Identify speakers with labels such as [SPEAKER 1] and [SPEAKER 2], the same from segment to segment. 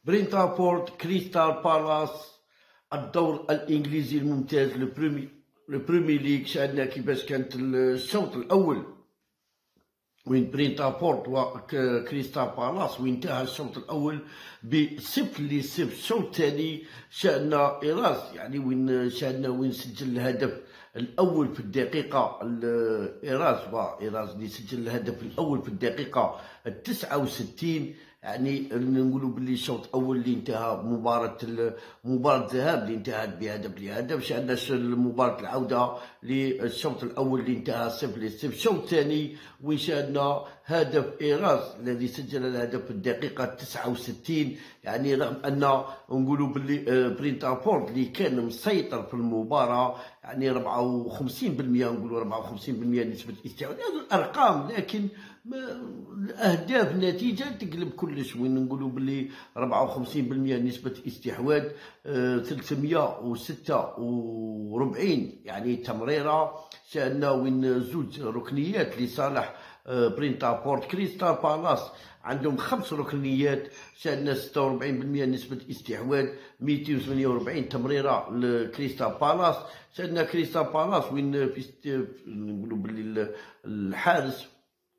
[SPEAKER 1] برينتافورد كريستال بالاس. الدور الانجليزي الممتاز لو برومي ليغ. شاهدنا كيفاش كانت الشوط الاول وين برينتافورد وكريستال بالاس وانتهى الشوط الاول ب0-0. الشوط الثاني شاهدنا إيراس يعني وين سجل الهدف الاول في الدقيقه إيراس اللي سجل الهدف الاول في الدقيقه 69. يعني نقولوا باللي الشوط الاول اللي انتهى مباراه الذهاب اللي انتهت بهدف. شاهدنا مباراه العوده للشوط الاول اللي انتهى 0-0. الشوط الثاني وين شاهدنا هدف إيراس الذي سجل الهدف في الدقيقه 69. يعني رغم ان نقولوا باللي برينتافورد اللي كان مسيطر في المباراه يعني 54%، نقولوا 54% نسبه استحواذ. هذه الارقام، لكن الاهداف النتيجه تقلب كلش. وين نقولوا باللي 54% نسبه استحواذ، 346 يعني تمريره. شاهدنا وين زوج ركنيات لصالح برينتافورد. كريستال بالاس عندهم 5 ركنيات. شاهدنا 46% نسبة استحواذ، 248 تمريرة لكريستال بالاس. شاهدنا كريستال بالاس وين نقولوا باللي الحارس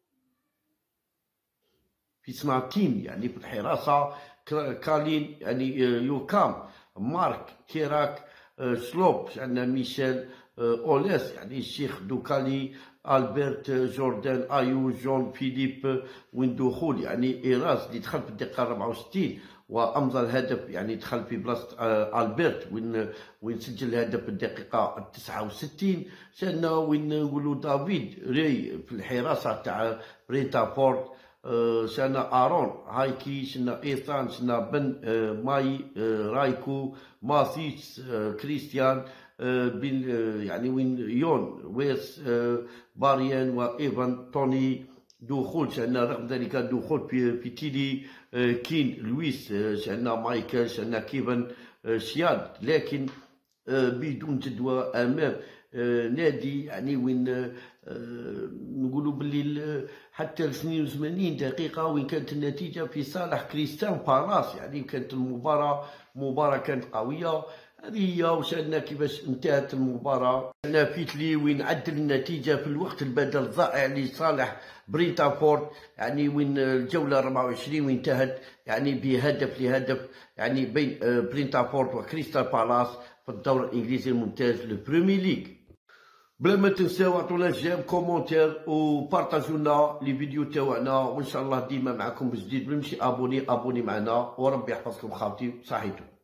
[SPEAKER 1] في صناعة تيم يعني في الحراسة كالين يعني يوكام، مارك كيراك، سلوب. شاهدنا ميشيل أوليس يعني الشيخ دوكالي، البرت جوردان ايو، جون فيليب. وين دخول يعني إيراس اللي دخل في الدقيقة 64 وامضى الهدف، يعني دخل في بلاصه البرت وين سجل الهدف في الدقيقه 69. شاهدنا وين نقولوا دافيد ري في الحراسه تاع برينتافورد. شاهدنا ارون هايكي، شاهدنا ايثان، شاهدنا بن ماي رايكو، ماسيتش، كريستيان بن يعني وين يون ويس، باريان وايفان توني. دخول شاهدنا رغم ذلك دخول في تيلي كين لويس. شاهدنا مايكل، شاهدنا كيفن شياد، لكن بدون جدوى امام نادي يعني وين نقولوا باللي حتى 82 دقيقة وين كانت النتيجة في صالح كريستال بالاس. يعني كانت مباراة كانت قوية. هذه هي. وشاهدنا كيفاش انتهت المباراة. شاهدنا فيتلي وين عدل النتيجة في الوقت البدل الضائع لصالح برينتافورد. يعني وين الجولة 24 وين انتهت يعني بهدف يعني بين برينتافورد وكريستال بالاس في الدوري الانجليزي الممتاز للبريمي ليغ. بلا ما تنساو عطونا جيم كومونتير وبارطاجيو لنا لي فيديو تاعنا، وان شاء الله ديما معكم بجديد. بالمشي ابوني معنا، وربي يحفظكم خاوتي. صحيتو.